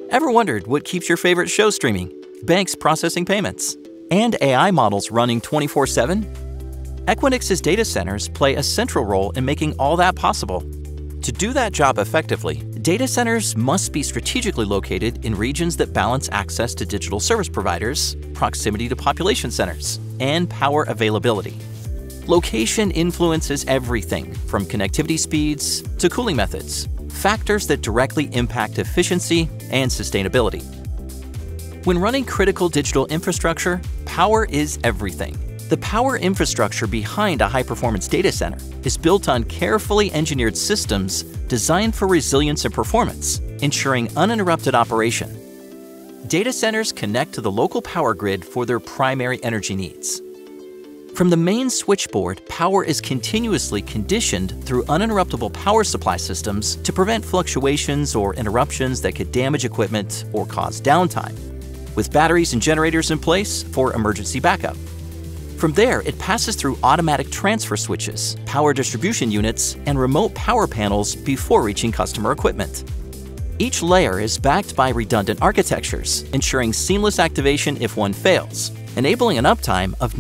Ever wondered what keeps your favorite show streaming, banks processing payments, and AI models running 24/7? Equinix's data centers play a central role in making all that possible. To do that job effectively, data centers must be strategically located in regions that balance access to digital service providers, proximity to population centers, and power availability. Location influences everything from connectivity speeds to cooling methods, factors that directly impact efficiency and sustainability. When running critical digital infrastructure, power is everything. The power infrastructure behind a high-performance data center is built on carefully engineered systems designed for resilience and performance, ensuring uninterrupted operation. Data centers connect to the local power grid for their primary energy needs. From the main switchboard, power is continuously conditioned through uninterruptible power supply systems to prevent fluctuations or interruptions that could damage equipment or cause downtime, with batteries and generators in place for emergency backup. From there, it passes through automatic transfer switches, power distribution units, and remote power panels before reaching customer equipment. Each layer is backed by redundant architectures, ensuring seamless activation if one fails, enabling an uptime of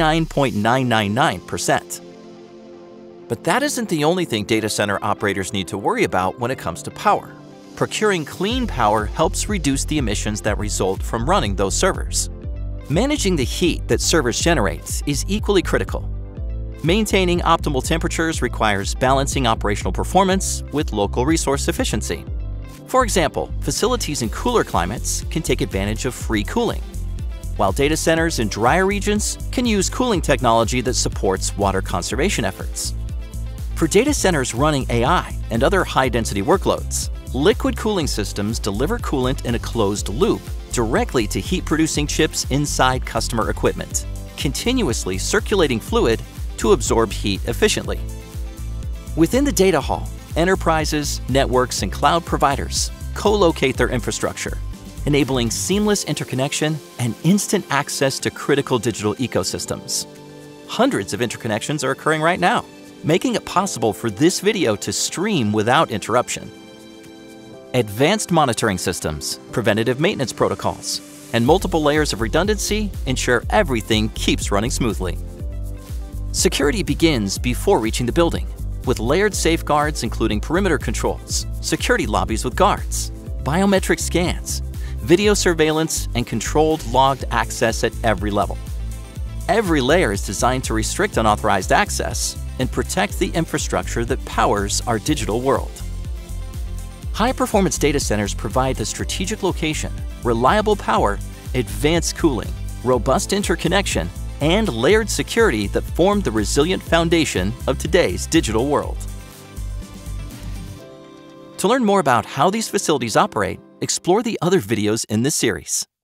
99.999%. But that isn't the only thing data center operators need to worry about when it comes to power. Procuring clean power helps reduce the emissions that result from running those servers. Managing the heat that servers generate is equally critical. Maintaining optimal temperatures requires balancing operational performance with local resource efficiency. For example, facilities in cooler climates can take advantage of free cooling, while data centers in drier regions can use cooling technology that supports water conservation efforts. For data centers running AI and other high-density workloads, liquid cooling systems deliver coolant in a closed loop directly to heat-producing chips inside customer equipment, continuously circulating fluid to absorb heat efficiently. Within the data hall, enterprises, networks, and cloud providers co-locate their infrastructure, enabling seamless interconnection and instant access to critical digital ecosystems. Hundreds of interconnections are occurring right now, making it possible for this video to stream without interruption. Advanced monitoring systems, preventative maintenance protocols, and multiple layers of redundancy ensure everything keeps running smoothly. Security begins before reaching the building, with layered safeguards including perimeter controls, security lobbies with guards, biometric scans, video surveillance, and controlled logged access at every level. Every layer is designed to restrict unauthorized access and protect the infrastructure that powers our digital world. High-performance data centers provide the strategic location, reliable power, advanced cooling, robust interconnection, and layered security that form the resilient foundation of today's digital world. To learn more about how these facilities operate, explore the other videos in this series.